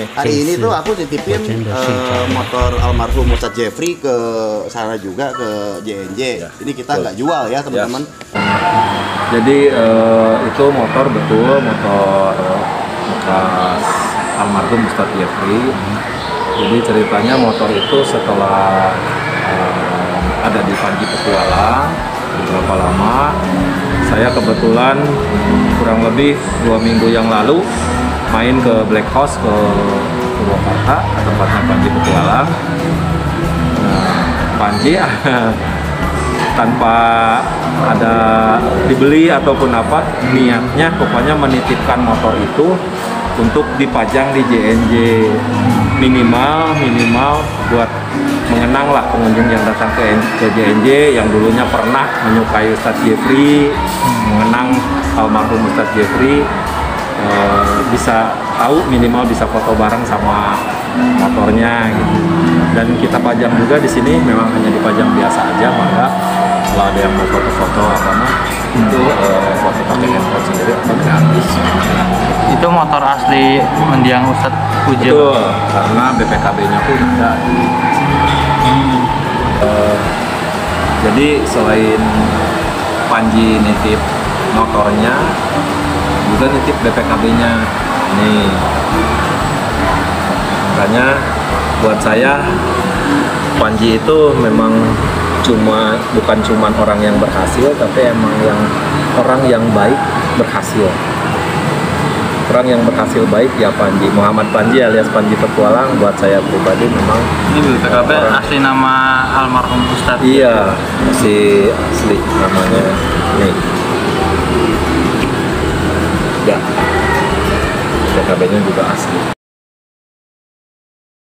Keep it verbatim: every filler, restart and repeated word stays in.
nih. Hari ini tuh aku titipin uh, motor almarhum Ustadz Jeffrey ke sana juga, ke J N J. Ya, ini kita nggak jual ya teman-teman. Ya. Jadi uh, itu motor betul motor bekas almarhum Ustadz Jeffrey. Jadi ceritanya motor itu setelah uh, ada di Panji Petualang beberapa lama, saya kebetulan kurang lebih dua minggu yang lalu main ke Black House ke Purwakarta, tempatnya Panji Petualang. Nah, Panji tanpa ada dibeli ataupun apa, niatnya pokoknya menitipkan motor itu untuk dipajang di J N J, minimal minimal buat mengenang lah pengunjung yang datang ke, ke J N J yang dulunya pernah menyukai Ustadz Jeffrey, mengenang almarhum Ustadz Jeffrey, e, bisa tahu minimal bisa foto bareng sama motornya gitu. Dan kita pajang juga di sini memang hanya dipajang biasa aja, maka kalau ada yang mau foto-foto apa mah itu e, foto pakai handphone sendiri atau gratis. Itu motor asli mendiang Ustadz Ujil. Betul, karena B P K B-nya pun ada. Hmm. Uh, jadi selain Panji nitip motornya, juga nitip B P K B-nya. Nih, makanya buat saya Panji itu memang cuma bukan cuma orang yang berhasil, tapi emang yang orang yang baik berhasil. Orang yang berhasil baik ya Panji, Muhammad Panji alias Panji Petualang. Buat saya pribadi memang ini B P K B asli nama almarhum Ustadz. Iya, masih asli namanya nih ya, B P K B-nya juga asli.